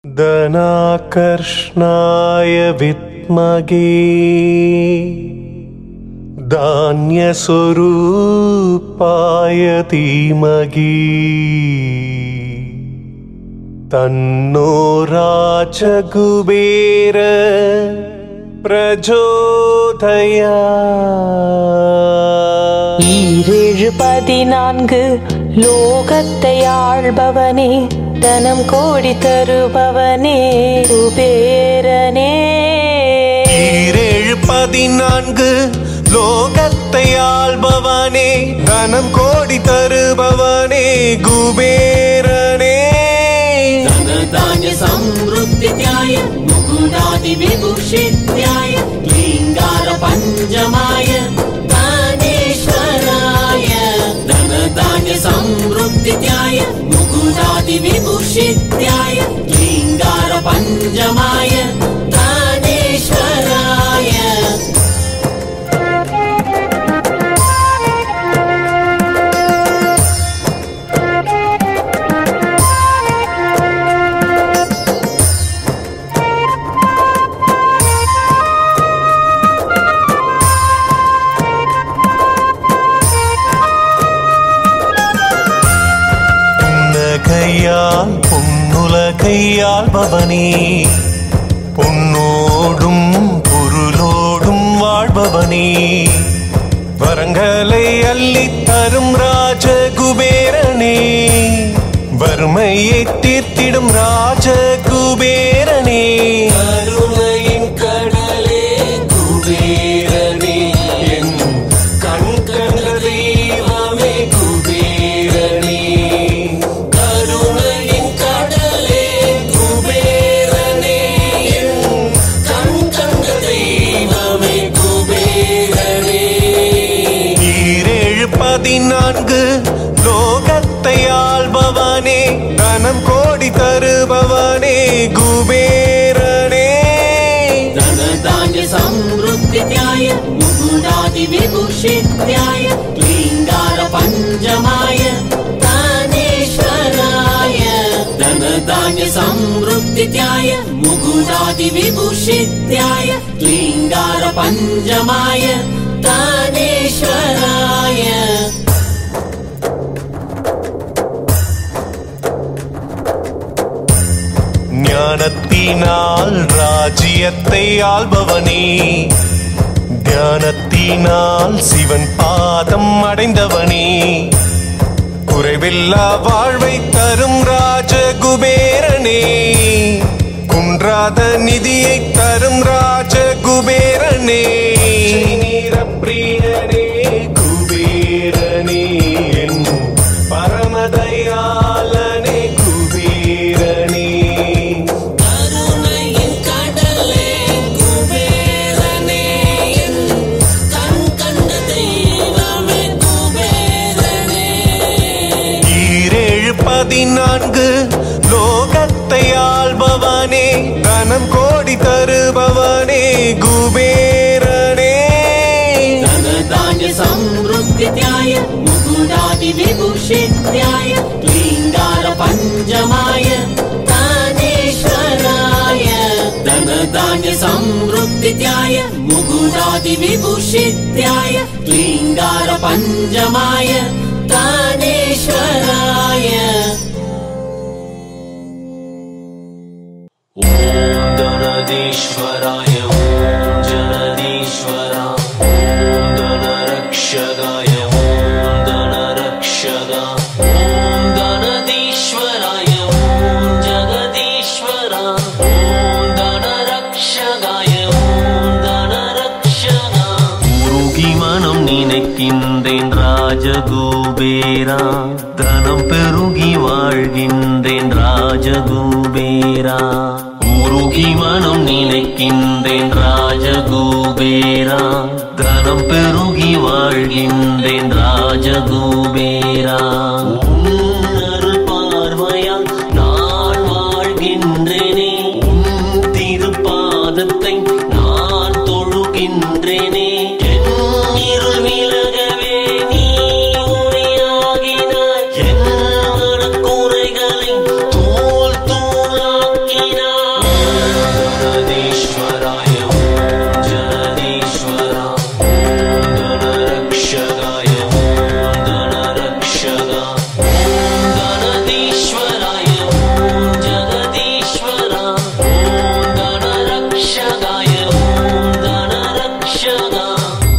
धनाकर्षणाय विद्महे धान्यस्वरूपाय धीमहि तन्नो राजकुबेर प्रचोदयात्। ஈரேழு 14 லோகத்தை ஆள்பவனே, தனம் கோடி தருபவனே, குபேரனே. ஈரேழு 14 லோகத்தை ஆள்பவனே, தனம் கோடி தருபவனே, குபேரனே. धनधान्य समृद्धित्याय मुकुटादि विभूषित्याय लिंगार पंचमाय दानेश्वराय। धनधान्य समृद्धित्याय मुकुटादि विभूषित्याय लिंगार पंचमाय दानेश्वराय। பொன்னுலகையாள்பவனே, பொன்னோடும் பொருளோடும் வாழ்பவனே, வரங்களை அள்ளித் தரும் ராஜகுபேரனே, வறுமையை தீர்த்திடும் ராஜகுபேரனே. கருணையின் கடலே குபேரனே, என் கண் கண்ட தெய்வமே குபேரனே. கருணையின் கடலே குபேரனே, என் கண் கண்ட தெய்வமே குபேரனே. ஈரேழு 14 லோகத்தை ஆள்பவனே, தனம் கோடி தருபவனே, குபேரனே. धनधान्य समृद्धित्याय मुकुटादि विभूषित्याय लिंगार पंचमाय दानेश्वराय। धनधान्य समृद्धित्याय मुकुटादि विभूषित्याय लिंगार पंचमाय दानेश्वराय। ஞானத்தினால் ராஜ்யத்தை ஆள்பவனே, தியானத்தினால் சிவன் பாதம் அடைந்தவனே, குறைவில்லா வாழ்வை தரும் ராஜகுபேரனே, குன்றாத நிதியை தரும் ராஜகுபேரனே. நீரப்பிரியனே குபேரனே, என் பரமதயாளனே குபேரனே. ஈரேழு 14 லோகத்தை ஆள்பவனே, தனம் கோடி தருபவனே, குபேரனே. धनधान्य समृद्धित्याय मुकुटादि विभूषित्याय लिंगार पंचमाय दानेश्वराय। धनधान्य समृद्धित्याय मुकुटादि विभूषित्याय लिंगार पंचमाय दानेश्वराय। ॐ गणेश्वराय ॐ जगदीश्वरा ॐ गणरक्षकाय ॐ गणरक्षका ॐ गणधीश्वराय ॐ जगदीश्वरा ॐ गणरक्षकाय ॐ गणरक्षका। உருகி மனம் நினைக்கின்றேன் ராஜகுபேரா, தனம் பெருகி வாழ்கின்றேன் ராஜகுபேரா. உருகி மனம் நினைக்கின்றேன் ராஜகுபேரா, தனம் பெருகி வாழ்கின்றேன் ராஜகுபேரா. உன்னருள் பார்வையால் நான் வாழ்கின்றேனே, உன் திருப்பாதத்தை நான் தொழுகின்றேனே. என் இருள் விலகவே நீ ஒளியாகினாய், என் மனக்குறைகளை தூள் தூளாக்கினாய். गणेश्वराय ॐ जगदीश्वरा ॐ गणरक्षकाय ॐ गणरक्षका ॐ गणधीश्वराय ॐ जगदीश्वरा ॐ गणरक्षकाय ॐ गणरक्षका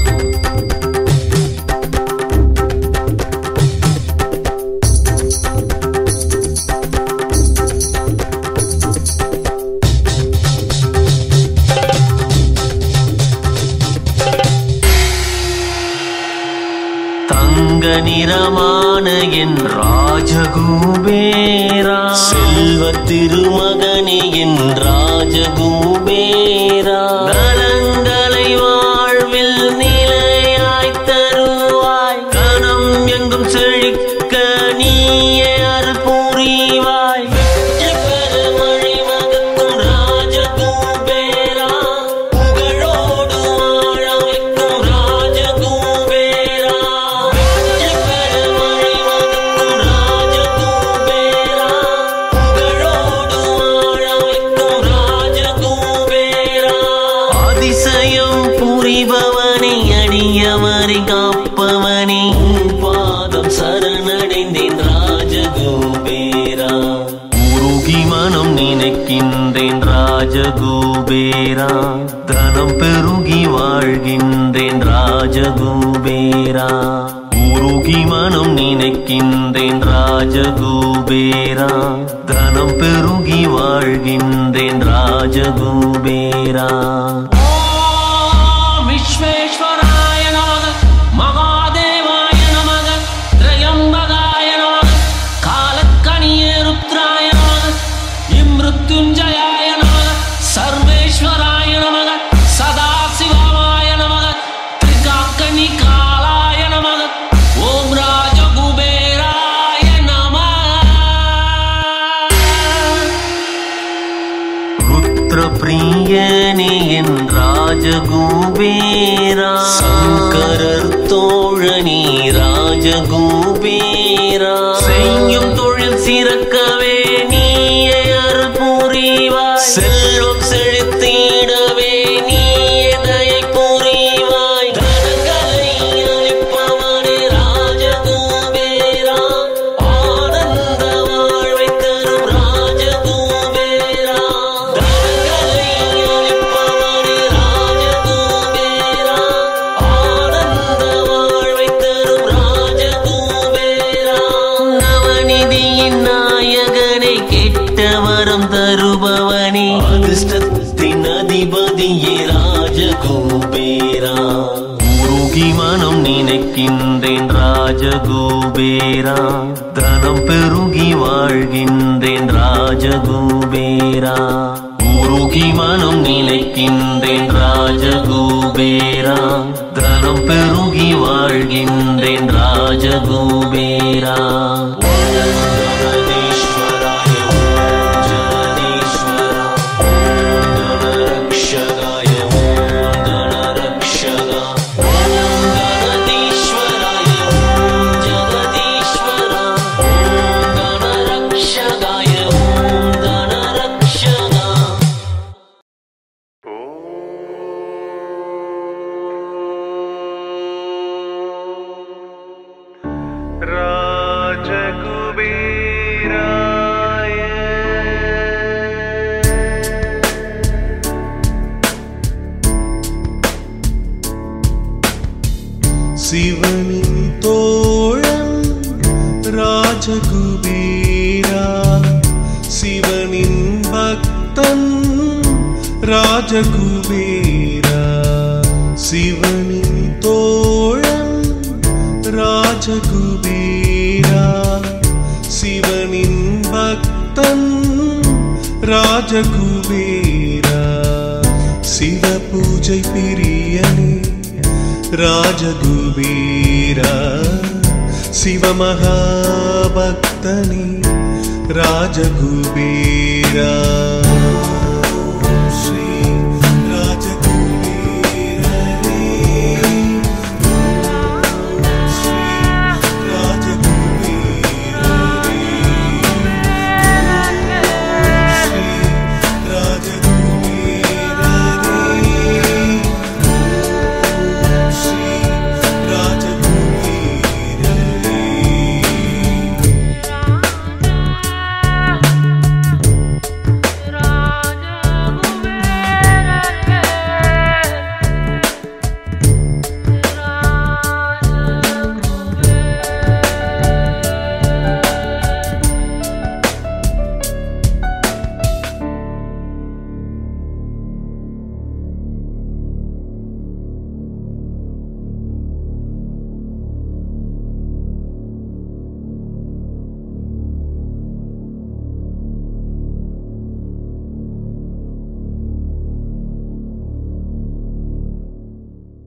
தங்க நிறமான என் ராஜகுபேரா செல்வ திருமகனே என் ராஜகுபேரா நலங்களை வாழ்வில் நிலையாய் தருவாய் கணம் எங்கும் செழிக்க நீயே அருள் புரிவாய் வெற்றி பெற மழிமகக்கும் ராஜகுபேரா புகழோடு வாழ வைக்கும் ராஜகுபேரா வெற்றி பெற மழிமகக்கும் ராஜகுபேரா புகழோடு வாழ வைக்கும் ராஜகுபேரா அதிசயம் புரிபவனே அடியவரை காப்பவனே பாதம் சரணடைந்தேன் ராஜகுபேரா உருகி மனம் நினைக்கின்றேன் ராஜகுபேரா தனம் பெருகி வாழ்கின்றேன் ராஜகுபேரா உருகி மனம் நினைக்கின்றேன் ராஜகுபேரா தனம் பெருகி வாழ்கின்றேன் ராஜகுபேரா विश्वेश्वराय नमः महादेवाय नमः त्रयंबकाय नमः कालकणिये रुद्राय नमः मृत्युंजयाय नमः सर्वेश्वराय नमः सदाशिवाय नमः त्रिकाकनिकालाय नमः ओम राजकुबेराय नमः रुद्रप्रियने என் ராஜகுபேரா சங்கரர் தோழனே ராஜகுபேரா செய்யும் தொழில் சிறக்கவே நீயே அருள் புரிவாய் செல்வம் செழித்திடவே நீயே தயை புரிவாய் தனங்களை அளிப்பவனே ராஜகுபேரா ஆனந்த வாழ்வை தரும் ராஜகுபேரா தனங்களை அளிப்பவனே ராஜகுபேரா ஆனந்த வாழ்வை தரும் ராஜகுபேரா நவநிதியின் நாயகனை கெட்ட வரம் தருபவனே அதிர்ஷ்டத்தின் அதிபதியே ராஜகுபேரா உருகி மனம் நினைக்கின்றேன் ராஜகுபேரா தனம் பெருகி வாழ்கின்றேன் ராஜகுபேரா உருகி மனம் நினைக்கின்றேன் ராஜகுபேரா தனம் பெருகி வாழ்கின்றேன் ராஜகுபேரா गणेश्वराय ॐ जगदीश्वरा ॐ गणरक्षकाय ॐ गणरक्षका ॐ गणधीश्वराय ॐ जगदीश्वरा ॐ गणरक्षकाय ॐ गणरक्षका ராஜகுபேராய சிவனின் தோழன் ராஜகுபேரா சிவனின் பக்தன் ராஜகுபேரா சிவனின் தோழன் ராஜகுபேரா சிவனின் பக்தன் ராஜகுபேரா சிவ பூஜை பிரியனே ராஜகுபேரா சிவமகாபக்தனே ராஜகுபேரா ஸ்ரீ ராஜகுபேரனே ஸ்ரீ ராஜகுபேரனே ஸ்ரீ ராஜகுபேரனே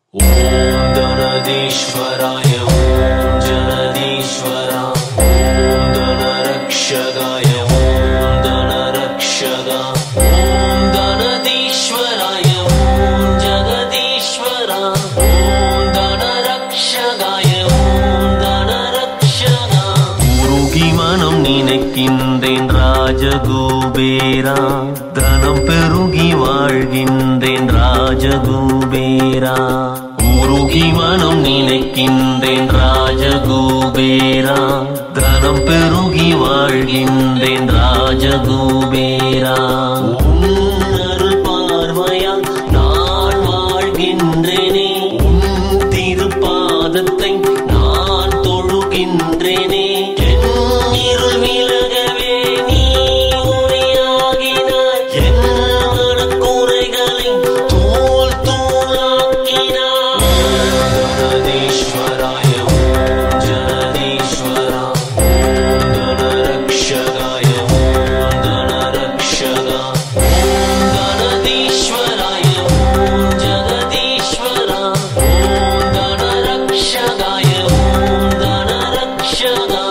ஓம் தனதீஸ்வராய ஓம் ஜனதீஸ்வரா ஓம் தனரக்ஷகாய ஓம் தனரக்ஷகா ஓம் தனதீஸ்வராய ஓம் ஜகதீஸ்வரா ஓம் தனரக்ஷகாய ஓம் தனரக்ஷகா உருகி மனம் நினைக்கின்றேன் ராஜகுபேரா தனம் பெருகி வாழ்கின்றேன் ராஜகுபேரா உருகி மனம் நினைக்கின்றேன் ராஜகுபேரா தனம் பெருகி வாழ்கின்றேன் ராஜகுபேரா உன்னருள் பார்வையால் நான் வாழ்கின்றேனே உன் திருப்பாதத்தை நான் தொழுகின்றேனே இருள் விலகவே நீ ஒளியாகினாய் என் மனக்குறைகளை தூள் தூளாக்கினாய் ஜனதீஸ்வராய ஓம் ஜனதீஸ்வரா ஓம் தனரக்ஷகாய ஓம் தனரக்ஷகா ஓம் தனதீஸ்வராய ஓம் ஜகதீஸ்வரா ஓம் தனரக்ஷகாய ஓம் தனரக்ஷகா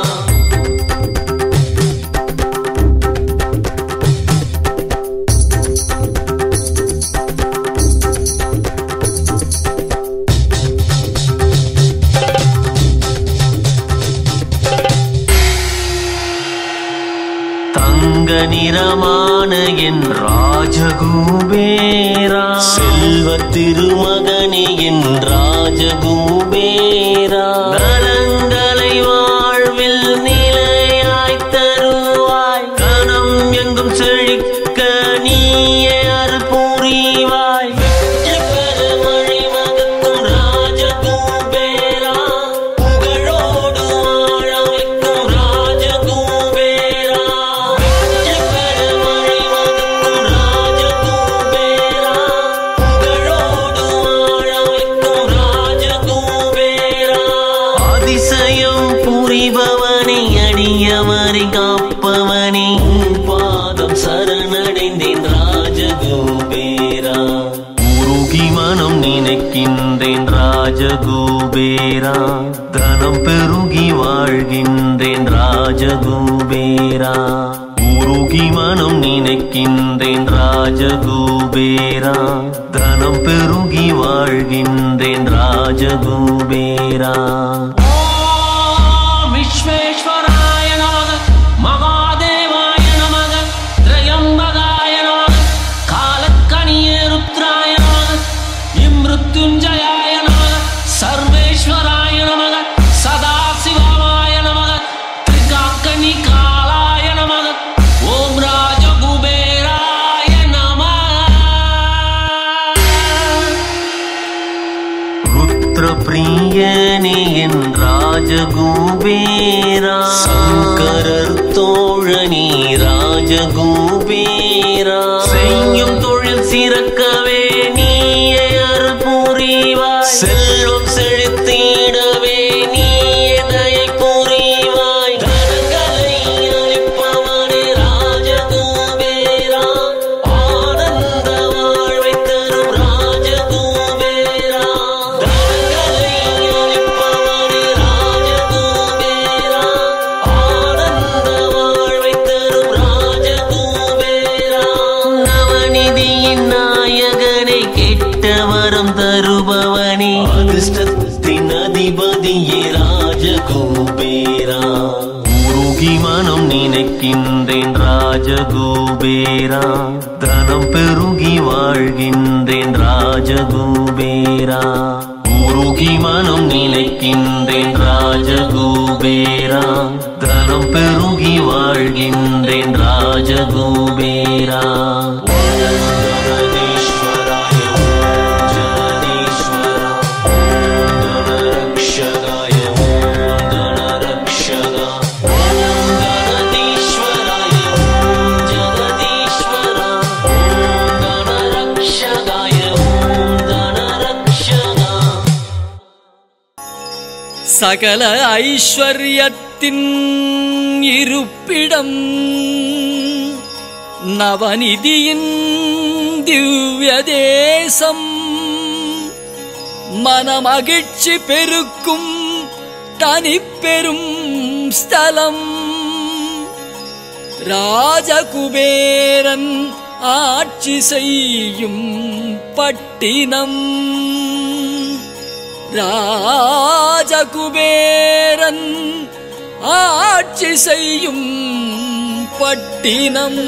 தங்க நிறமான என் ராஜகுபேரா செல்வ திருமகனே என் ராஜகுபேரா நலங்களை வாழ்வில் நிலையாய் தருவாய் கணம் எங்கும் செழிக்க நீயே அருள் புரிவாய் வெற்றி பெற மழிமகக்கும் ராஜகுபேரா புகழோடு வாழ வைக்கும் ராஜகுபேரா வெற்றி பெற மழிமகக்கும் ராஜகுபேரா புகழோடு வாழ வைக்கும் ராஜகுபேரா அதிசயம் புரிபவனே அடியவரை காப்பவனே உன் பாதம் சரணடைந்தேன் ராஜகுபேரா உருகி மனம் நினைக்கின்றேன் ராஜகுபேரா தனம் பெருகி வாழ்கின்றேன் ராஜகுபேரா உருகி மனம் நினைக்கின்றேன் ராஜகுபேரா தனம் பெருகி வாழ்கின்றேன் ராஜகுபேரா ஓம் விஸ்வேஸ்வராய நமக மகாதேவாய நமக திரையம்பகாய நமக காலக்கணியே ருத்ராய நமக இம்ருத்யுஞ்சயாய நமக சர்வேஸ்வராய நமக சதாசிவாய நமக திரிகாக்கணிகாலாய நமக ஓம் ராஜகுபேராய நமக ருத்ரபிரியனே என் ராஜகுபேரா சங்கரர் தோழனே ராஜகுபேரா செய்யும் தொழில் சிறக்கவே நீயே அருள் புரிவாய் செல்வம் செழித்திடவே நீயே தயை புரிவாய் தனங்களை அளிப்பவனே ராஜகுபேரா ஆனந்த வாழ்வை தரும் ராஜகுபேரா தனங்களை அளிப்பவனே ராஜகுபேரா ஆனந்த வாழ்வை தரும் ராஜகுபேரா நவநிதியின் நாயகனை கேட்ட வரம் தருபவனே அதிர்ஷ்டத்தின் அதிபதியே ராஜகுபேரா உருகி மனம் நினைக்கின்றேன் ராஜகுபேரா தனம் பெருகி வாழ்கின்றேன் ராஜகுபேரா உருகி மனம் நினைக்கின்றேன் ராஜகுபேரா தனம் பெருகி வாழ்கின்றேன் ராஜகுபேரா ஜனதீஸ்வராய ஓம் ஜனதீஸ்வரா ஓம் தனரக்ஷகாய ஓம் தனரக்ஷகா ஓம் தனதீஸ்வராய ஓம் ஜகதீஸ்வரா ஓம் தனரக்ஷகாய ஓம் தனரக்ஷகா சகல ஐஸ்வர்யத்தின் இருப்பிடம் நவநிதியின் திவ்ய தேசம் மனமகிழ்ச்சி பெருக்கும் தனிப்பெரும் ஸ்தலம். ராஜகுபேரன் ஆட்சி செய்யும் பட்டினம். ராஜகுபேரன் ஆட்சி செய்யும் பட்டினம்.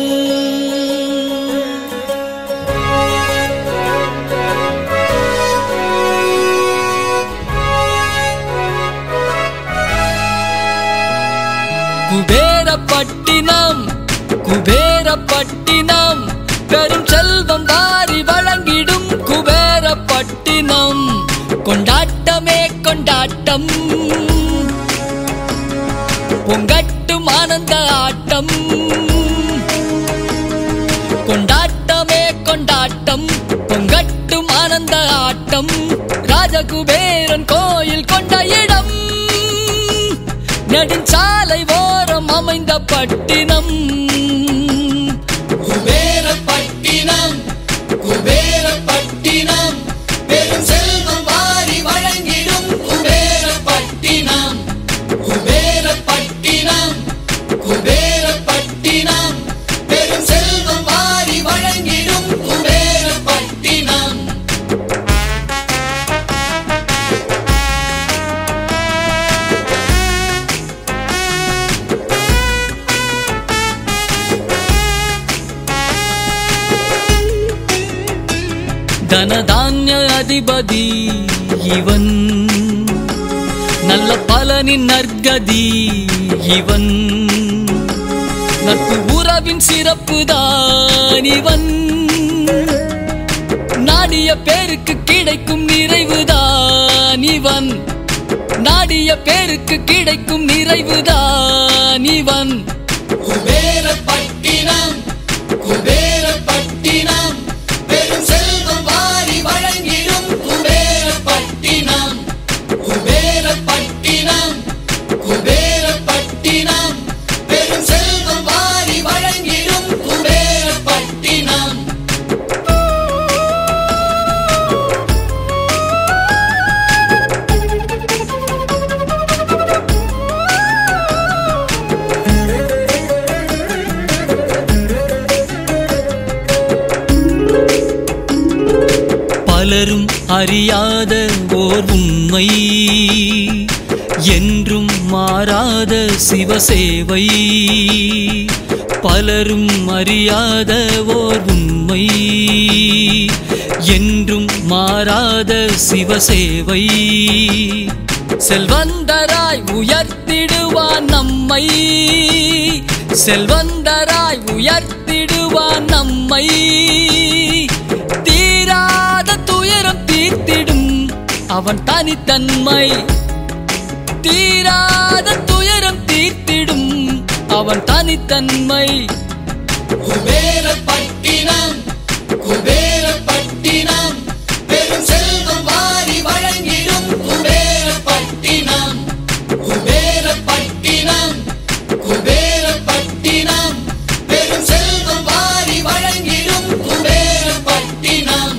குபேரப்பட்டினம் குபேரப்பட்டினம் பெரும் செல்வம் வாரி வழங்கிடும் குபேரப்பட்டினம். கொண்டாட்டமே கொண்டாட்டம் பொங்கட்டும் ஆனந்த ஆட்டம். கொண்டாட்டமே கொண்டாட்டம் பொங்கட்டும் ஆனந்த ஆட்டம். ராஜகுபேரன் கோயில் கொண்ட இடம் நெடுஞ்சாலை ஓரம் அமைந்த பட்டினம். குபேரப்பட்டினம் குபேரப்பட்டினம் பெரும் செல்வம் வாரி வழங்கிடும் குபேரப்பட்டினம். குபேரப்பட்டினம் குபேரப்பட்டினம் பெரும் செல்வம் வாரி வழங்கிடும் குபேரப்பட்டினம். தனதான்ய அதிபதி இவன் நல்ல பலனின் நற்கதி இவன். நட்பு உறவின் சிறப்புதான் இவன். நாடிய பேருக்கு கிடைக்கும் நிறைவுதான் இவன். நாடிய பேருக்கு கிடைக்கும் நிறைவுதான் இவன். குபேரப்பட்டினம் குபேரப்பட்டினம் பெரும் செல்வம் வாரி வழங்கிடும் குபேரப்பட்டினம். குபேரப்பட்டினம் குபேரப்பட்டினம் பெரும் செல்வம் வாரி வழங்கிடும் குபேரப்பட்டினம். பலரும் அறியாத ஓர் உண்மை என்றும் மாறாத சிவசேவை. பலரும் அறியாத ஓர் உண்மை என்றும் மாறாத சிவசேவை. செல்வந்தராய் உயர்த்திடுவான் நம்மை. செல்வந்தராய் உயர்த்திடுவான் நம்மை. தீராத துயரம் தீர்த்திடும் அவன் தனித்தன்மை. தீராத துயரம் தீர்த்திடும் அவன் தனித்தன்மை. குபேரப்பட்டினம் குபேரப்பட்டினம் பெரும் செல்வம் வாரி வழங்கிடும் குபேரப்பட்டினம். குபேரப்பட்டினம் குபேரப்பட்டினம் பெரும் செல்வம் வாரி வழங்கிடும் குபேரப்பட்டினம்.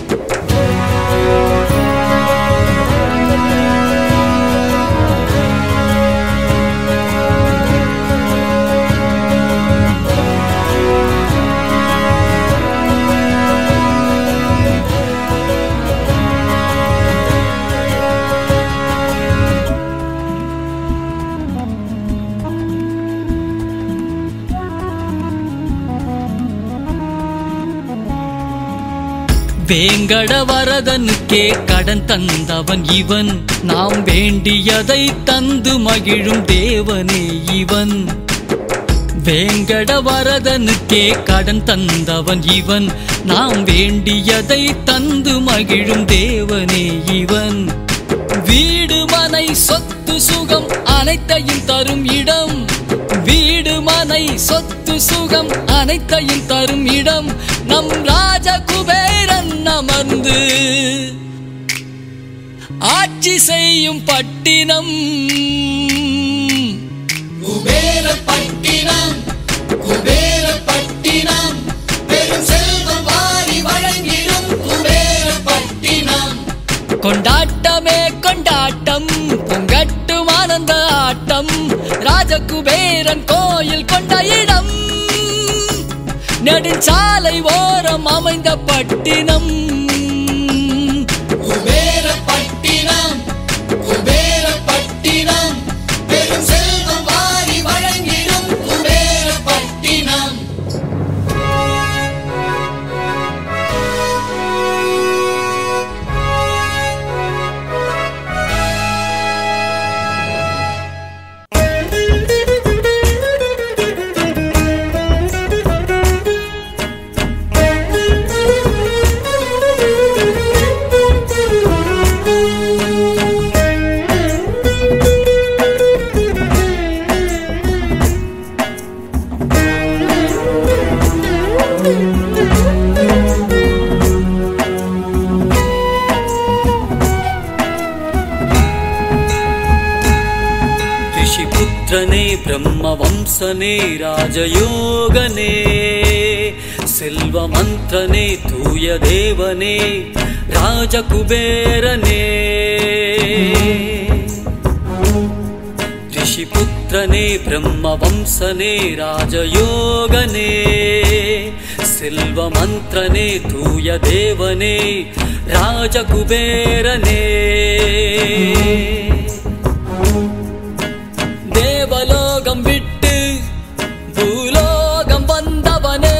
வேங்கடவரதனுக்கே கடன் தந்தவன் இவன். நாம் வேண்டியதை தந்து மகிழும் தேவனே இவன். வேங்கடவரதனுக்கே கடன் தந்தவன் இவன். நாம் வேண்டியதை தந்து மகிழும் தேவனே இவன். வீடு மனை சொத்து சுகம் அனைத்தையும் தரும் இடம். வீடு மனை சொத்து சுகம் அனைத்தையும் தரும் இடம். நம் ராஜகுபேரன் அமர்ந்து ஆட்சி செய்யும் பட்டினம். குபேரப்பட்டினம் குபேரப்பட்டினம் பெரும் செல்வம் வாரி வழங்கிடும் குபேரப்பட்டினம். கொண்டாட்டமே கொண்டாட்டம் பொங்கட்டும் ஆனந்த ஆட்டம் ராஜகுபேரன் கோயில் கொண்ட இடம் நெடுஞ்சாலை ஓரம் அமைந்த பட்டினம் குபேரப்பட்டினம் குபேரப்பட்டினம் பெரும் செல்வம் வாரி வழங்கிடும் குபேரப்பட்டினம் ऋषिपुत्रने ब्रह्मवंशने राजयोगने सेल्वमन्त्रने तूयदेवने राजकुबेरने ऋषिपुत्रने ब्रह्मवंशने राजयोगने सेल्वमन्त्रने तूयदेवने राजकुबेरने தேவலோகம் விட்டு பூலோகம் வந்தவனே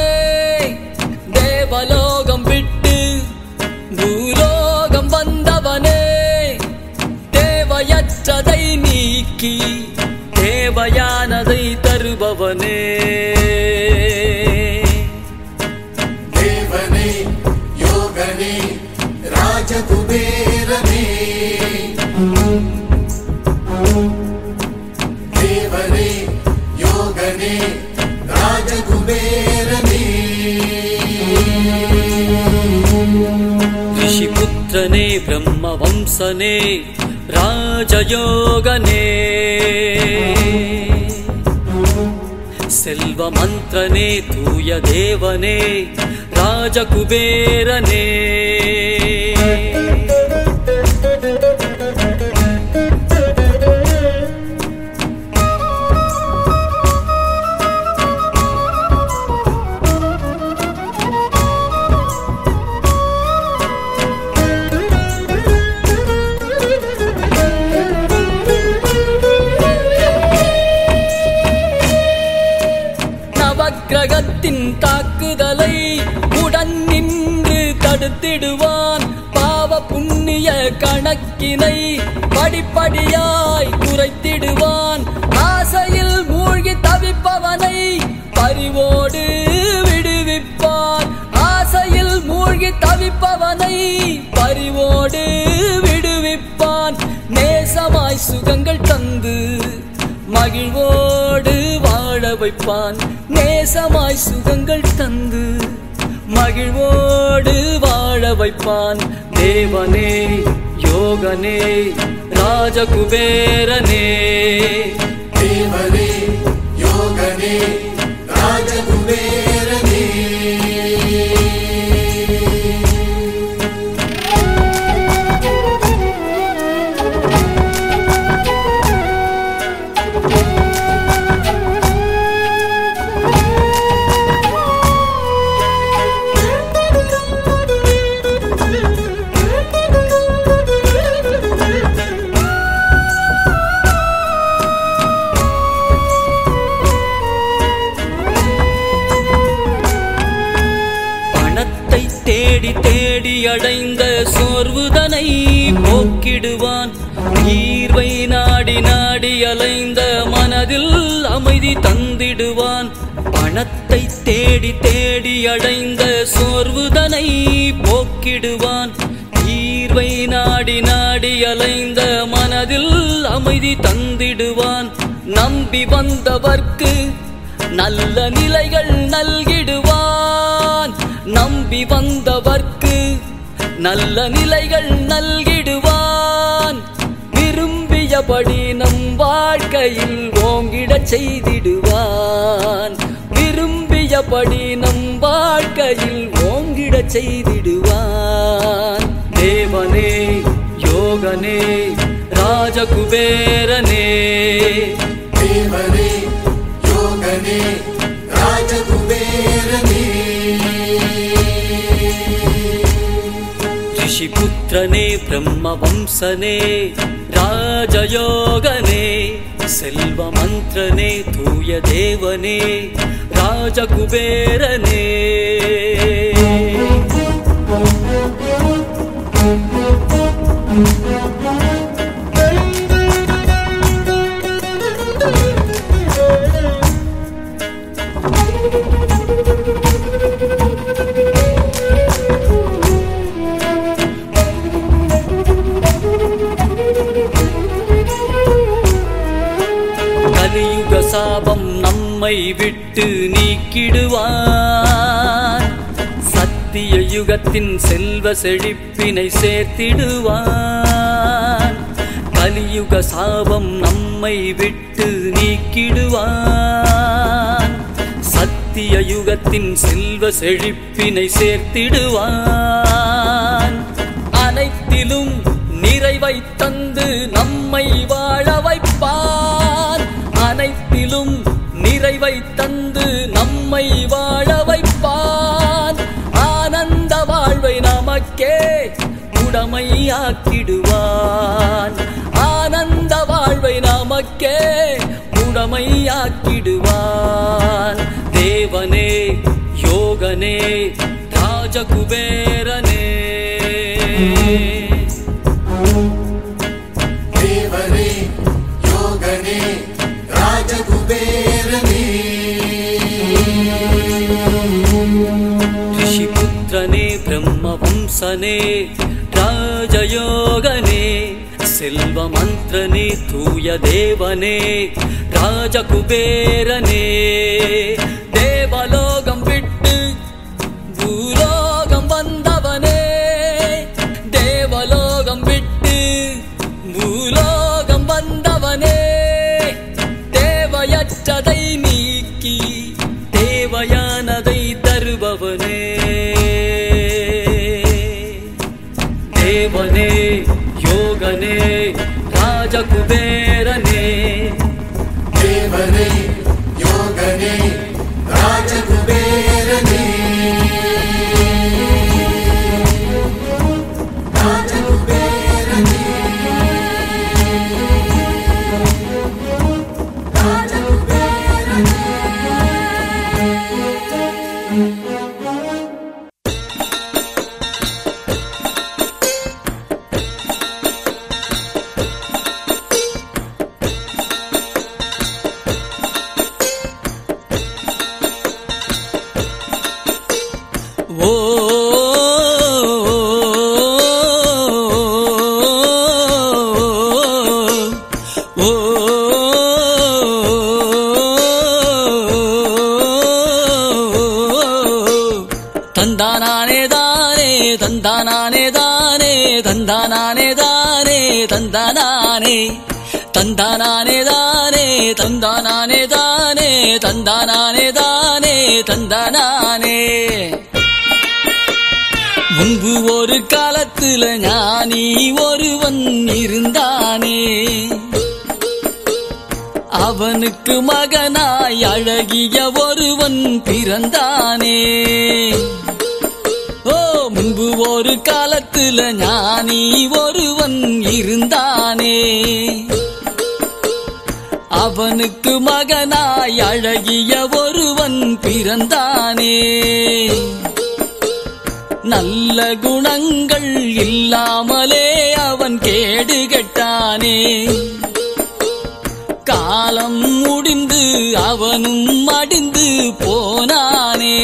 தேவலோகம் விட்டு பூலோகம் வந்தவனே தேவையற்றதை நீக்கி தேவையானதை தருபவனே தேவனே யோகனே ராஜகுபேரனே தேவனே யோகனே ராஜகுபேரனே ऋषिपुत्रने ब्रह्मवंशने राजयोगने सेल्वमन्त्रने तूयदेवने राजकुबेरने நவக்கிரகத்தின் தாக்குதலை உடன் நின்று தடுத்திடுவான் பாவ புண்ணிய கணக்கினை படிப்படியாய் குறைத்திடுவான் ஆசையில் மூழ்கி தவிப்பவனை பரிவோடு விடுவிப்பான் ஆசையில் மூழ்கி தவிப்பவனை பரிவோடு விடுவிப்பான் நேசமாய் சுகங்கள் தந்து மகிழ்வோடு வாழ வைப்பான் நேசமாய் சுகங்கள் தந்து மகிழ்வோடு வாழ வைப்பான் தேவனே யோகனே ராஜகுபேரனே தேவனே யோகனே ராஜகுபேரனே தேடி தேடி அடைந்த சோர்வுதனை போக்கிடுவான் தீர்வை நாடி நாடி அலைந்த மனதில் அமைதி தந்திடுவான் பணத்தை தேடி தேடி அடைந்த சோர்வுதனை போக்கிடுவான் தீர்வை நாடி நாடி அலைந்த மனதில் அமைதி தந்திடுவான் நம்பி வந்தவர்க்கு நல்ல நிலைகள் நல்கிடுவான் நம்பி வந்தவர்க்கு நல்ல நிலைகள் நல்கிடுவான் விரும்பியபடி நம் வாழ்க்கையில் ஓங்கிடச் செய்திடுவான் விரும்பியபடி நம் வாழ்க்கையில் ஓங்கிடச் செய்திடுவான் தேவனே தேவனே ராஜகுபேரனே தேவனே யோகனே ராஜகுபேரனே ரிஷிபுத்திரனே பிரம்மவம்சனே ராஜயோகனே செல்வமந்திரனே தூய தேவனே ராஜகுபேரனே கலியுக சாபம் நம்மை விட்டு நீக்கிடுவான் சத்திய யுகத்தின் செல்வ செழிப்பினை சேர்த்திடுவான் கலியுக சாபம் நம்மை விட்டு நீக்கிடுவான் சத்திய யுகத்தின் செல்வ செழிப்பினை சேர்த்திடுவான் அனைத்திலும் நிறைவை தந்து நம்மை வாழ வைப்பான் அனைத்திலும் நிறைவை தந்து நம்மை வாழ வைப்பான் ஆனந்த வாழ்வை நமக்கே உடமையாக்கிடுவான் ஆனந்த வாழ்வை நமக்கே உடமையாக்கிடுவான் தேவனே யோகனே ராஜகுபேரனே தேவனே யோகனே ராஜகுபேரனே ரிஷிபுத்திரனே பிரம்மவம்சனே ராஜயோகனே செல்வமந்திரனே தூய தேவனே ராஜகுபேரனே தேவலோகம் விட்டு பூலோகம் வந்தவனே தேவலோகம் விட்டு பூலோகம் வந்தவனே தேவையற்றதை நீக்கி தேவையானதை தருபவனே தேவனே யோகனே ராஜகுபேரனே தேவனே யோகனே ராஜகுபேரனே ராஜகுபேரனே ராஜகுபேரனே ஓ ஓ தந்தானே தானே தந்தானே தானே தந்தானே தானே தந்தானே தந்தானே தானே தந்தானே தானே தந்தானே தானே தந்தானே முன்பு ஒரு காலத்துல ஞானி ஒருவன் இருந்தானே அவனுக்கு மகனாய் அழகிய ஒருவன் பிறந்தானே ஓ முன்பு ஒரு காலத்துல ஞானி ஒருவன் இருந்தானே அவனுக்கு மகனாய் அழகிய ஒருவன் பிறந்தானே நல்ல குணங்கள் இல்லாமலே அவன் கேடு கெட்டானே காலம் முடிந்து அவனும் மடிந்து போனானே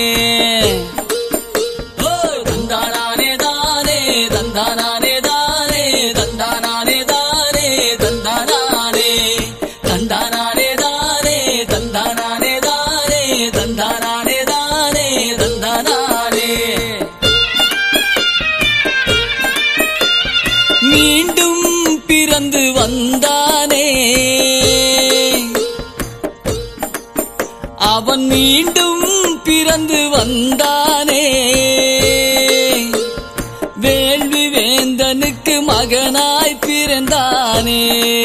ஓ தந்தானே தானே தந்தானே தானே தந்தானே தானே தந்தானே தந்தானே தானே தந்தானே தானே தந்தானே தானே தந்தானே மீண்டும் பிறந்து வந்தானே அவன் மீண்டும் வந்தானே.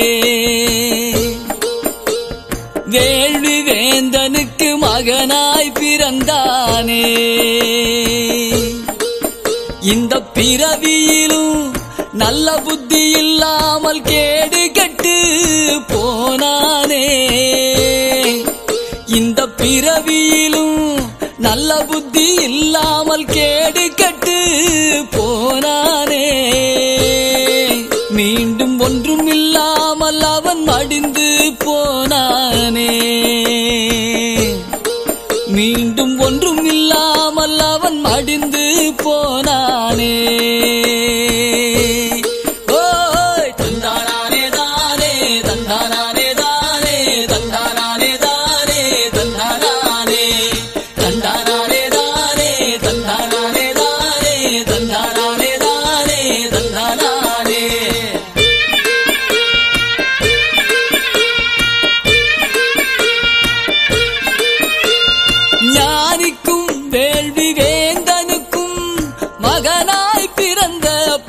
வேள்வி வேந்தனுக்கு மகனாய் பிறந்தானே. இந்த பிறவியிலும் நல்ல புத்தி இல்லாமல் கேடு கெட்டு போனானே. இந்த பிறவியிலும் நல்ல புத்தி இல்லாமல் கேடு கெட்டு போனானே. மீண்டும் ஒன்றும் இல்லாமல் அவன் மடிந்து போனானே. மீண்டும் ஒன்றும் இல்லாமல் அவன் மடிந்து போனானே. ஓய் தந்தானே தானே தந்தானே தானே தந்தானே தானே தந்தானே தந்தானே தானே தந்தானே தானே தந்தானே தானே தந்தானே. ஞானிக்கும் வேள்வி வேந்தனுக்கும் மகனாய் பிறந்த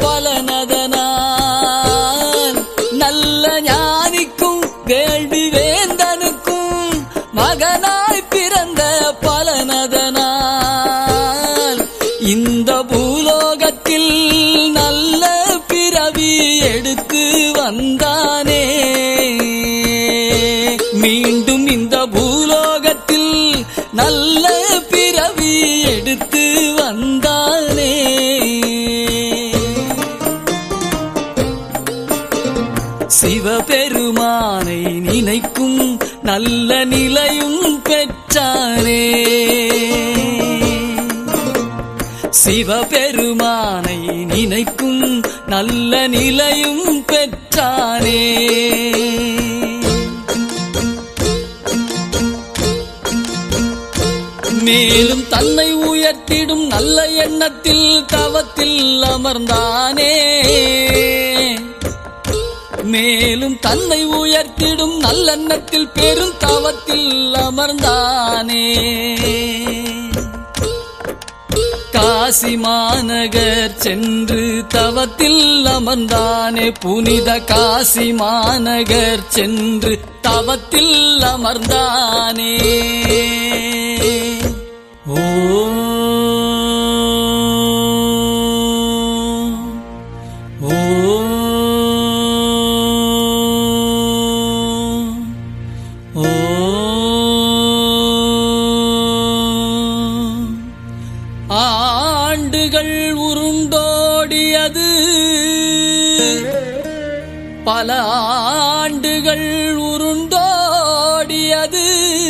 பலனதனான். நல்ல ஞானிக்கும் வேள்வி வேந்தனுக்கும் மகனாய் பிறந்த பலனதனான். இந்த பூலோகத்தில் நல்ல பிறவி எடுத்து வந்தானே. மீண்டும் இந்த பூலோகத்தில் நல்ல பிறவி எடுத்து வந்தானே. சிவபெருமானை நினைக்கும் நல்ல நிலையும் பெற்றானே. சிவபெருமானை நினைக்கும் நல்ல நிலையும் பெற்றானே. மேலும் தன்னை உயர்த்திடும் நல்ல எண்ணத்தில் தவத்தில் அமர்ந்தானே. மேலும் தன்னை உயர்த்திடும் நல்லெண்ணத்தில் பெரும் தவத்தில் அமர்ந்தானே. காசி மாநகர் சென்று தவத்தில் அமர்ந்தானே. புனித காசி மாநகர் சென்று தவத்தில் அமர்ந்தானே. ஓ ஓ ஓ ஆண்டுகள் உருண்டோடியது. பல ஆண்டுகள் உருண்டோடியது.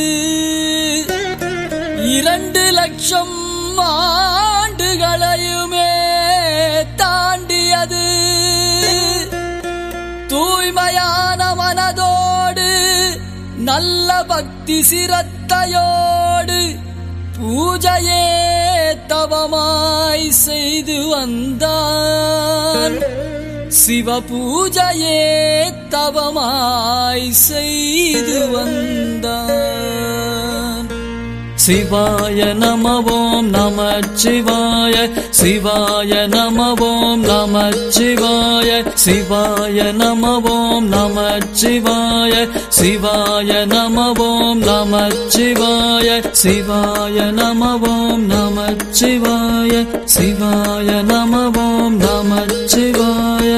2,00,000 ஆண்டுகளையுமே தாண்டியது. தூய்மையான மனதோடு நல்ல பக்தி சிரத்தையோடு பூஜையே தவமாய் செய்து வந்தான். சிவ பூஜையே தவமாய் செய்து வந்தான். சிவாய நம ஓம் நமச்சிவாய. சிவாய நம ஓம் நமச்சிவாய. சிவாய நம ஓம் நமச்சிவாய. சிவாய நம ஓம் நமச்சிவாய. சிவாய நம ஓம் நமச்சிவாய. சிவாய நம ஓம் நமச்சிவாய.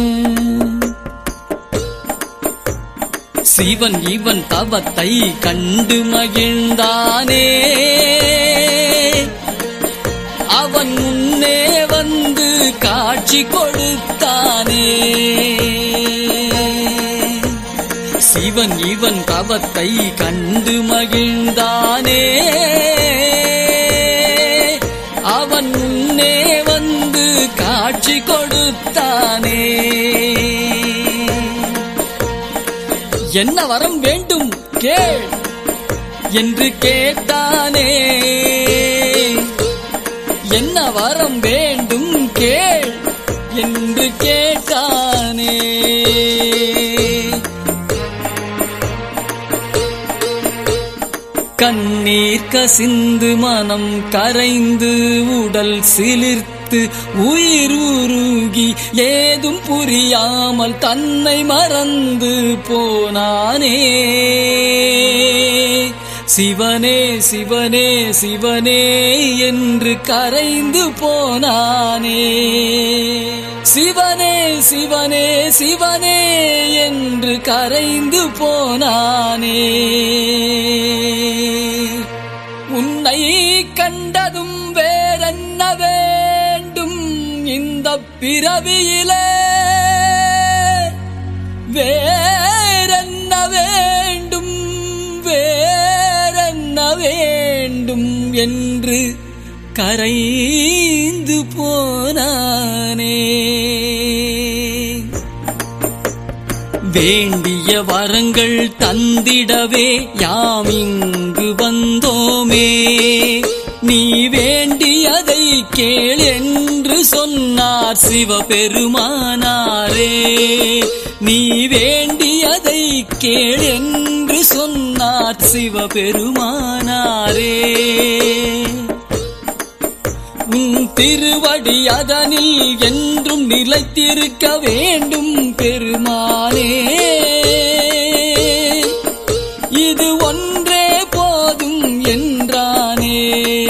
சிவன் இவன் தவத்தை கண்டு மகிழ்ந்தானே. அவன் முன்னே வந்து காட்சி கொடுத்தானே. சிவன் இவன் தவத்தை கண்டு மகிழ்ந்தானே. அவன் முன்னே வந்து காட்சி கொடுத்தானே. என்ன வரம் வேண்டும் கேள் என்று கேட்டானே. என்ன வரம் வேண்டும் கேள் என்று கேட்டானே. கண்ணீர் கசிந்து மனம் கரைந்து உடல் சிலிர்த்து பார்த்து உயிர் உருகி ஏதும் புரியாமல் தன்னை மறந்து போனானே. சிவனே சிவனே சிவனே என்று கரைந்து போனானே. சிவனே சிவனே சிவனே என்று கரைந்து போனானே. உன்னை கண்டதும் வேறென்ன வேண்டும் இந்த பிறவியிலே, வேறென்ன வேண்டும் வேறென்ன வேண்டும் என்று கரைந்து போனானே. வேண்டிய வரங்கள் தந்திடவே யாம் இங்கு வந்தோமே. நீ வேண்டியதை கேள் என்று சொன்னார் சிவபெருமானாரே. நீ வேண்டியதை கேள் என்று சொன்னார் சிவபெருமானாரே. உன் திருவடி அதனில் என்றும் நிலைத்திருக்க வேண்டும் பெருமானே. இது ஒன்றே போதும் என்றானே.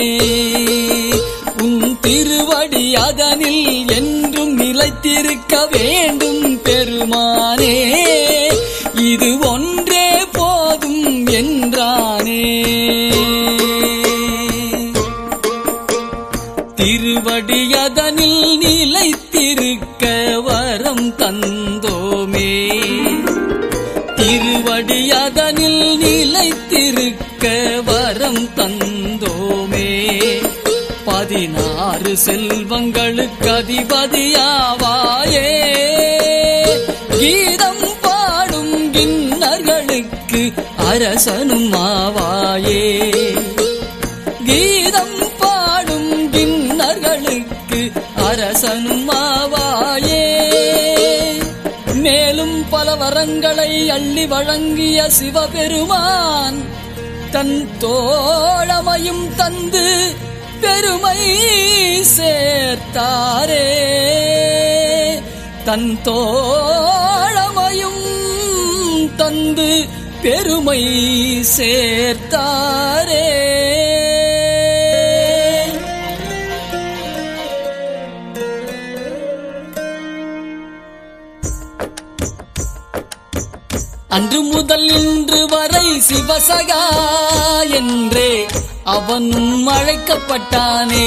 உன் திருவடி அதனில் என்றும் நிலைத்திருக்க வேண்டும் பெருமானே. இது ஒன்றே போதும் என்றானே. திருவடியதனில் நிலைத்திருக்க வரம் தந்தோமே. திருவடியதனில் நிலைத்திருக்க வரம் தந்தோமே. 16 செல்வங்களுக்கு அதிபதியாவாயே. கீதம் பாடும் கிண்ணர்களுக்கு அரசனும் ஆவாயே. கீதம் பாடும் கிண்ணர்களுக்கு அரசனும் ஆவாயே. மேலும் பல வரங்களை அள்ளி வழங்கிய சிவபெருமான் தன் தோழமையும் தந்து பெருமை சேர்த்தாரே. தன் தோழமையும் தந்து பெருமை சேர்த்தாரே. அன்று முதல் இன்று வரை சிவசகா என்றே அவனும் அழைக்கப்பட்டானே.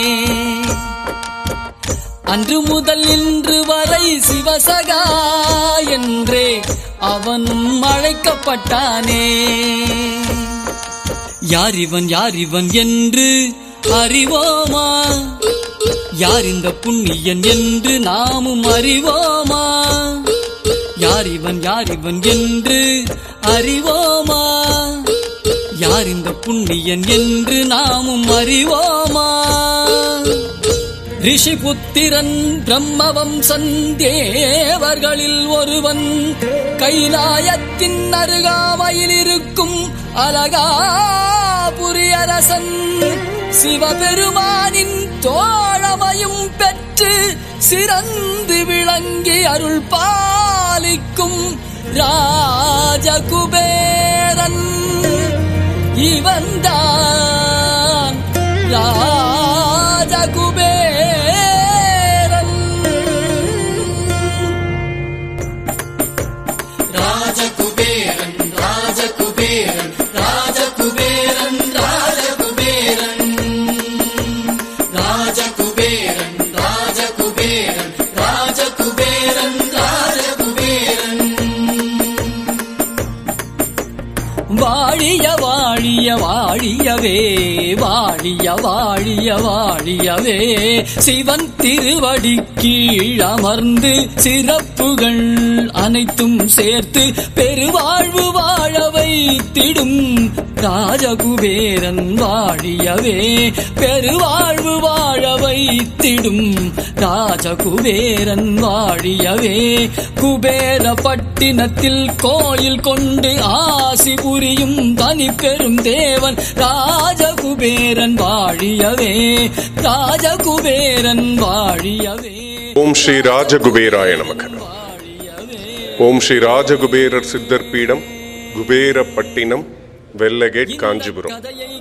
அன்று முதல் இன்று வரை சிவசகா என்றே அவனும் அழைக்கப்பட்டானே. யார் இவன் என்று அறிவோமா? யார் இந்த புண்ணியன் என்று நாமும் அறிவோமா? யார் இவன் என்று அறிவோமா? யார் இந்த புண்ணியன் என்று நாமும் அறிவோமா? ரிஷிபுத்திரன் பிரம்மவம்சன் தேவர்களில் ஒருவன். கைலாயத்தின் அருகாமையில் இருக்கும் அலகாபுரியரசன். சிவபெருமானின் தோழமையும் பெற்று சிறந்து விளங்கி அருள் பாலிக்கும் ராஜகுபேரன். இவன்தான் ராஜகுபேரன். ராஜகுபேரன் ராஜகுபேரன் ராஜகுபேரன் ராஜகுபேரன் ராஜகுபேரன் ராஜகுபேரன் ராஜகுபேரன் ராஜகுபேரன். வாழிய வாழிய வாழியவே வாழிய வாழிய வாழியவே. சிவன் திருவடி கீழ் அமர்ந்து சிறப்புகள் அனைத்தும் சேர்த்து பெருவாழ்வு வாழ வைத்திடும் ராஜகுபேரன் வாழியவே. பெருவாழ்வு வாழ வைத்திடும் காத்திடும் ராஜகுபேரன் வாழியவே. குபேர பட்டினத்தில் கோயில் கொண்டு ஆசி புரியும் தனி பெரும் தேவன் ராஜகுபேரன் வாழியவே. ராஜகுபேரன் வாழியவே. ஓம் ஸ்ரீ ராஜகுபேராய நமக. ஓம் ஸ்ரீ ராஜகுபேரர் சித்தர் பீடம், குபேரப்பட்டினம், வெள்ளகேட், காஞ்சிபுரம்.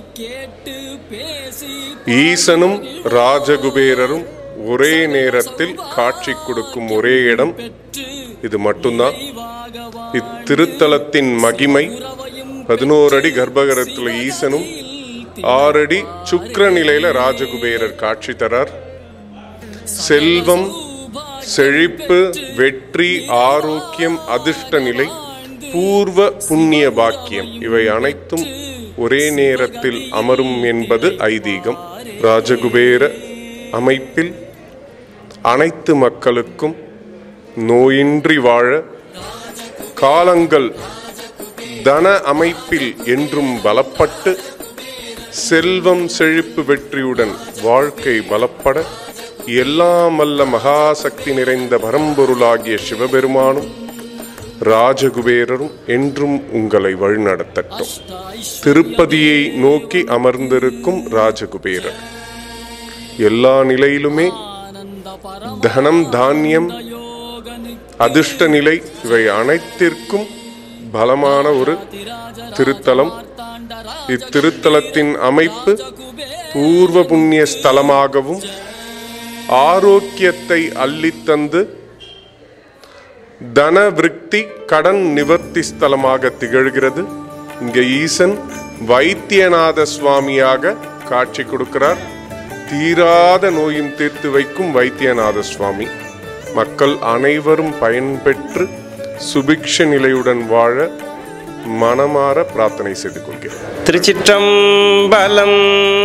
ஈசனும் ராஜகுபேரரும் ஒரே நேரத்தில் காட்சி கொடுக்கும் ஒரே இடம் இது மட்டும்தான். இத்திருத்தலத்தின் மகிமை 11 அடி கர்ப்பகிரகத்தில் ஈசனும் 6 அடி சுக்கிர நிலையில ராஜகுபேரர் காட்சி தரார். செல்வம், செழிப்பு, வெற்றி, ஆரோக்கியம், அதிர்ஷ்ட நிலை, பூர்வ புண்ணிய பாக்கியம் இவை அனைத்தும் ஒரே நேரத்தில் அமரும் என்பது ஐதீகம். ராஜகுபேர அமைப்பில் அனைத்து மக்களுக்கும் நோயின்றி வாழ, காலங்கள் தன அமைப்பில் என்றும் பலப்பட்டு, செல்வம், செழிப்பு, வெற்றியுடன் வாழ்க்கை பலப்பட, எல்லாம் வல்ல மகாசக்தி நிறைந்த பரம்பொருளாகிய சிவபெருமானும் ராஜகுபேரரும் என்றும் உங்களை வழிநடத்தட்டும். திருப்பதியை நோக்கி அமர்ந்திருக்கும் ராஜகுபேரர் எல்லா நிலையிலுமே தனம், தானியம், அதிர்ஷ்ட நிலை இவை அனைத்திற்கும் பலமான ஒரு திருத்தலம். இத்திருத்தலத்தின் அமைப்பு பூர்வ புண்ணிய ஸ்தலமாகவும் ஆரோக்கியத்தை அள்ளித்தந்து தன விருத்தி, கடன் நிவர்த்தி ஸ்தலமாக திகழ்கிறது. இங்கே ஈசன் வைத்தியநாத சுவாமியாக காட்சி கொடுக்கிறார். தீராத நோயும் தீர்த்து வைக்கும் வைத்தியநாத சுவாமி. மக்கள் அனைவரும் பயன்பெற்று சுபிக்ஷ நிலையுடன் வாழ மனமாற பிரார்த்தனை செய்து கொள்கிறேன். திருச்சிற்றம்பலம்.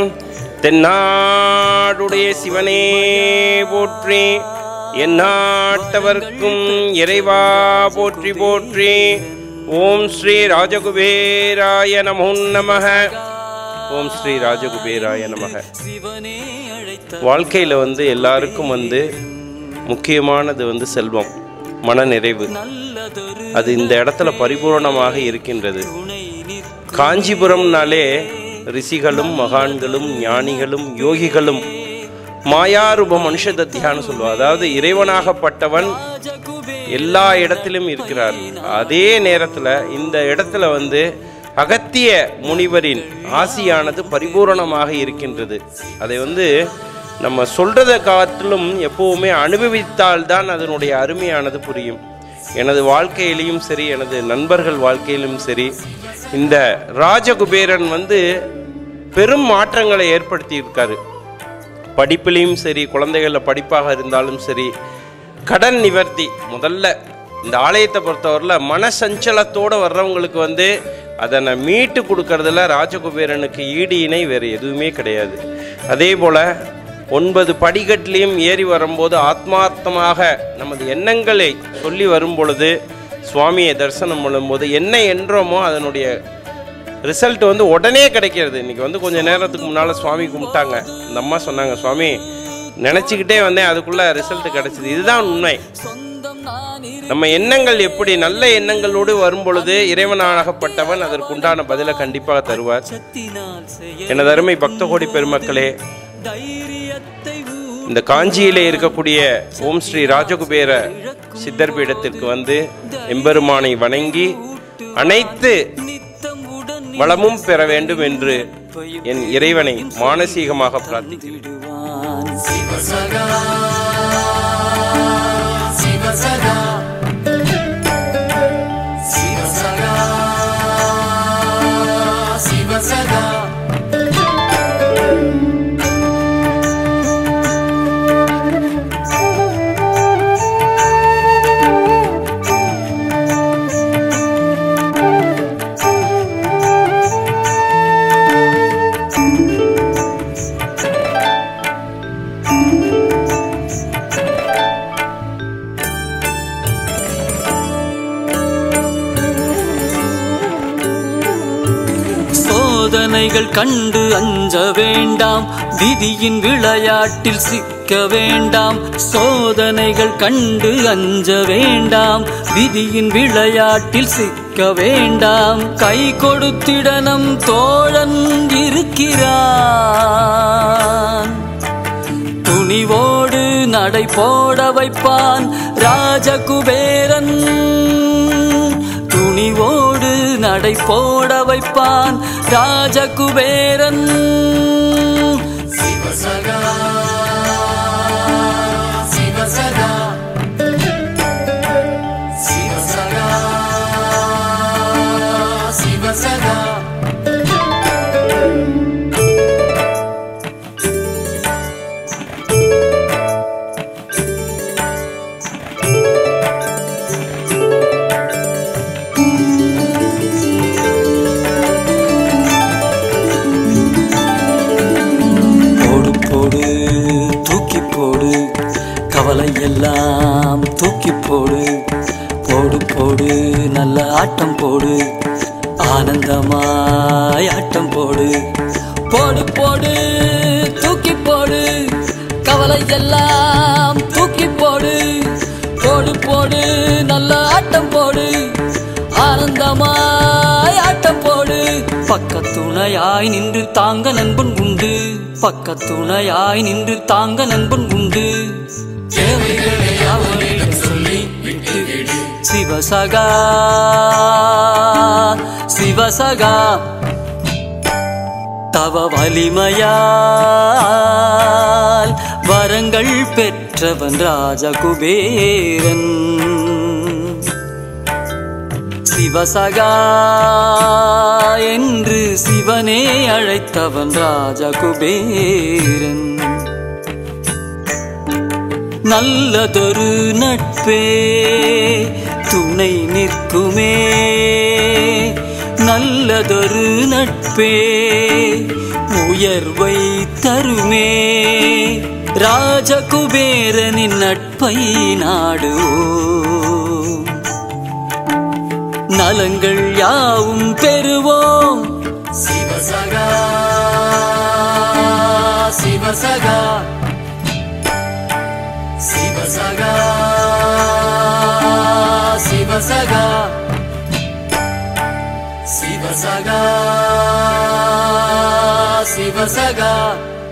தென்னாடுடைய சிவனே போற்றி, எந்நாட்டவர்க்கும் இறைவா போற்றி போற்றி. ஓம் ஸ்ரீ ராஜகுபேராய நமோ நமஹ. ஓம் ஸ்ரீ ராஜகுபேராய நமஹ. வாழ்க்கையில் எல்லாருக்கும் முக்கியமானது செல்வம், மனநிறைவு. அது இந்த இடத்துல பரிபூர்ணமாக இருக்கின்றது. காஞ்சிபுரம்னாலே ரிஷிகளும் மகான்களும் ஞானிகளும் யோகிகளும் மாயாரூப மனுஷதத்தியான்னு சொல்லுவார். அதாவது இறைவனாகப்பட்டவன் எல்லா இடத்திலும் இருக்கிறார். அதே நேரத்தில் இந்த இடத்துல அகத்திய முனிவரின் ஆசியானது பரிபூரணமாக இருக்கின்றது. அதை நம்ம சொல்றதை காட்டிலும் எப்பவுமே அனுபவித்தால்தான் அதனுடைய அருமையானது புரியும். எனது வாழ்க்கையிலையும் சரி, எனது நண்பர்கள் வாழ்க்கையிலும் சரி, இந்த ராஜகுபேரன் பெரும் மாற்றங்களை ஏற்படுத்தி இருக்காரு. படிப்பிலையும் சரி, குழந்தைகளில் படிப்பாக இருந்தாலும் சரி, கடன் நிவர்த்தி. முதல்ல இந்த ஆலயத்தை பொறுத்தவரையில் மனசஞ்சலத்தோடு வர்றவங்களுக்கு அதனை மீட்டு கொடுக்கறதுல ராஜகுபேரனுக்கு ஈடு இணை வேறு எதுவுமே கிடையாது. அதே போல் 9 படிக்கட்டிலையும் ஏறி வரும்போது ஆத்மார்த்தமாக நமது எண்ணங்களை சொல்லி வரும் பொழுது, சுவாமியை தரிசனம் பண்ணும்போது என்ன என்றோமோ அதனுடைய ரிசல்ட் உடனே கிடைக்கிறது. இன்னைக்கு கொஞ்சம் நேரத்துக்கு முன்னால் சுவாமி கும்பிட்டாங்க. இந்த அம்மா சொன்னாங்க, சுவாமி நினச்சிக்கிட்டே வந்தேன், அதுக்குள்ள ரிசல்ட் கிடைச்சிது. இதுதான் உண்மை. நம்ம எண்ணங்கள் எப்படி நல்ல எண்ணங்களோடு வரும் பொழுது இறைவனாகப்பட்டவன் அதற்குண்டான பதிலை கண்டிப்பாக தருவார். எனது அருமை பக்த கோடி பெருமக்களே, இந்த காஞ்சியிலே இருக்கக்கூடிய ஓம் ஸ்ரீ ராஜகுபேர சித்தர் பீடத்திற்கு எம்பெருமானை வணங்கி அனைத்து வளமும் பெற வேண்டும் என்று என் இறைவனை மானசீகமாக பிரார்த்திக்கிறேன். சோதனைகள் கண்டு அஞ்ச வேண்டாம், விதியின் விளையாட்டில் சிக்க வேண்டாம். சோதனைகள் கண்டு அஞ்ச வேண்டாம், விதியின் விளையாட்டில் சிக்க வேண்டாம். கை கொடுத்திட நம் தோழன் இருக்கிறான், துணிவோடு நடை போட வைப்பான் ராஜகுபேரன். துணிவோடு நடை போட வைப்பான் ராஜகுபேரன். சிவசகா சிவசகா சிவசகா சிவசகா. தூக்கி போடு கவலை எல்லாம் தூக்கி போடு, போடு போடு நல்ல ஆட்டம் போடு, ஆனந்தமாய் ஆட்டம் போடு. போடு போடு தூக்கி போடு கவலை எல்லாம் தூக்கி போடு, போடு போடு நல்ல ஆட்டம் போடு, ஆனந்தமாய் ஆட்டம் போடு. பக்கத்துணையாய் நின்று தாங்க நண்பன் உண்டு, பக்கத்துணையாய் நின்று தாங்க நண்பன் உண்டு. தேவைகளை அவரிடம் சொல்லி விட்டுவிடு. சிவசகா சிவசகா தவ வலிமையால் வரங்கள் பெற்றவன் ராஜகுபேரன். சிவசகா என்று சிவனே அழைத்தவன் ராஜகுபேரன். நல்லதொரு நட்பே துணை நிற்குமே, நல்லதொரு நட்பே உயர்வை தருமே. ராஜகுபேரனின் நட்பை நாடுவோம், நலங்கள் யாவும் பெறுவோம். சிவசகா சிவசகா சிவசகா சிவசகா சிவசகா சிவசகா.